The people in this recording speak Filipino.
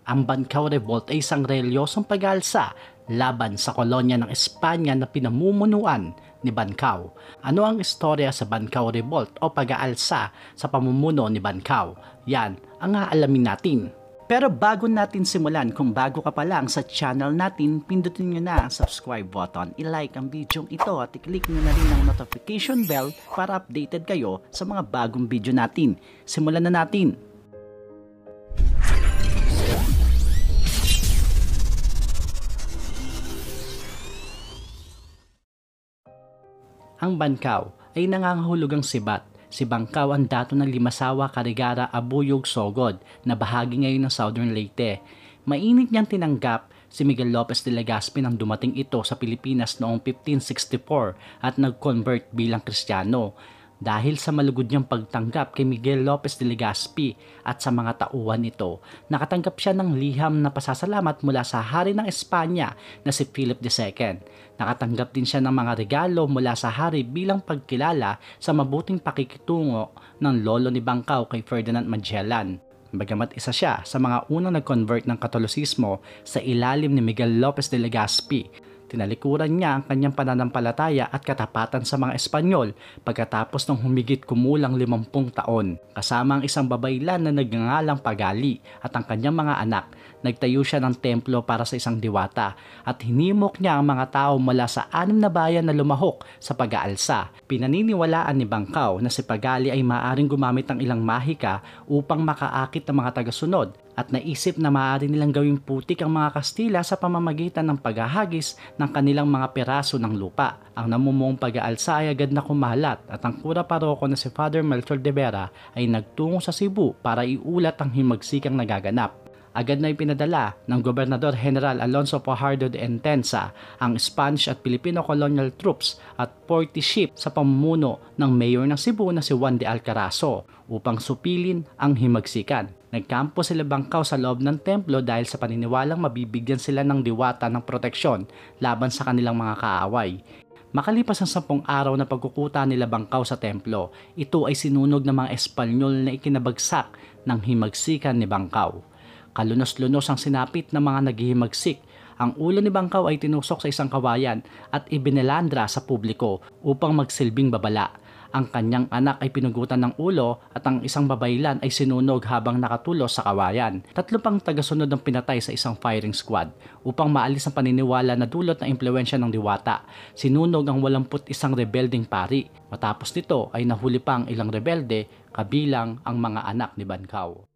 Ang Bancao Revolt ay isang reliyosong pag-aalsa laban sa kolonya ng Espanya na pinamumunuan ni Bancao. Ano ang istorya sa Bancao Revolt o pag-aalsa sa pamumuno ni Bancao? Yan ang aalamin natin. Pero bago natin simulan, kung bago ka pa lang sa channel natin, pindutin nyo na ang subscribe button, i-like ang video ito at i-click nyo na rin ang notification bell para updated kayo sa mga bagong video natin. Simulan na natin! Ang Bancao ay nangangahulugang sibat. Si Bancao ang dato ng Limasawa, Carigara, Abuyog, Sogod na bahagi ngayon ng Southern Leyte. Mainit niyang tinanggap si Miguel Lopez de Legazpi nang dumating ito sa Pilipinas noong 1564 at nag-convert bilang Kristiyano. Dahil sa malugod niyang pagtanggap kay Miguel Lopez de Legazpi at sa mga tauhan nito, nakatanggap siya ng liham na pasasalamat mula sa hari ng Espanya na si Philip II. Nakatanggap din siya ng mga regalo mula sa hari bilang pagkilala sa mabuting pakikitungo ng lolo ni Bancao kay Ferdinand Magellan. Bagamat isa siya sa mga unang nag-convert ng Katolisismo sa ilalim ni Miguel Lopez de Legazpi, tinalikuran niya ang kanyang pananampalataya at katapatan sa mga Espanyol pagkatapos ng humigit kumulang 50 taon. Kasama ang isang babaylan na nagngangalang Pagali at ang kanyang mga anak, nagtayo siya ng templo para sa isang diwata at hinimok niya ang mga tao mula sa 6 na bayan na lumahok sa pag-aalsa. Pinaniniwalaan ni Bancao na si Pagali ay maaaring gumamit ng ilang mahika upang makaakit ng mga tagasunod at naisip na maaari nilang gawing putik ang mga Kastila sa pamamagitan ng paghahagis ng kanilang mga peraso ng lupa. Ang namumuong pag-aalsa ay agad na kumalat at ang kura paroko na si Father Melchor de Vera ay nagtungo sa Cebu para iulat ang himagsikang nagaganap. Agad na ipinadala ng Gobernador General Alonso Fajardo de Entensa ang Spanish at Filipino colonial troops at 40 ships sa pamumuno ng mayor ng Cebu na si Juan de Alcarazo upang supilin ang himagsikan. Nagkampo sila Bancao sa loob ng templo dahil sa paniniwalang mabibigyan sila ng diwata ng proteksyon laban sa kanilang mga kaaway. Makalipas ang 10 araw na pagkukuta nila Bancao sa templo, ito ay sinunog ng mga Espanyol na ikinabagsak ng himagsikan ni Bancao. Kalunos-lunos ang sinapit ng mga naghihimagsik. Ang ulo ni Bancao ay tinusok sa isang kawayan at ibinilandra sa publiko upang magsilbing babala. Ang kanyang anak ay pinugutan ng ulo at ang isang babaylan ay sinunog habang nakatulos sa kawayan. 3 pang tagasunod ang pinatay sa isang firing squad. Upang maalis ang paniniwala na dulot ng impluwensya ng diwata, sinunog ang 81 rebelding pari. Matapos nito ay nahuli pang ilang rebelde kabilang ang mga anak ni Bancao.